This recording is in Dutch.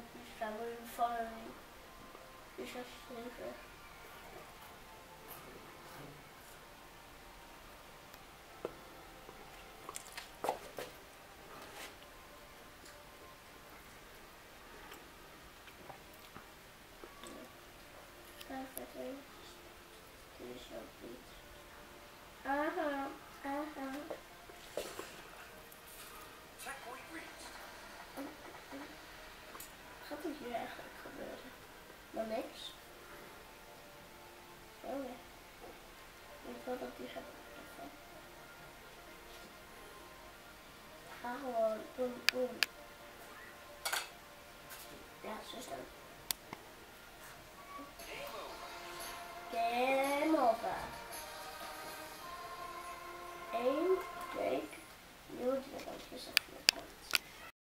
please family follow me. Dus dat is even. Perfect. Dit is ook niet. Aha, aha. Gaat er hier eigenlijk gebeuren? Maar niks. Oh ja. Ik wil dat die gaat blijven. Ga gewoon boem boem. Ja, zo is het. Game over. 1 week. Nieuwe diamantjes.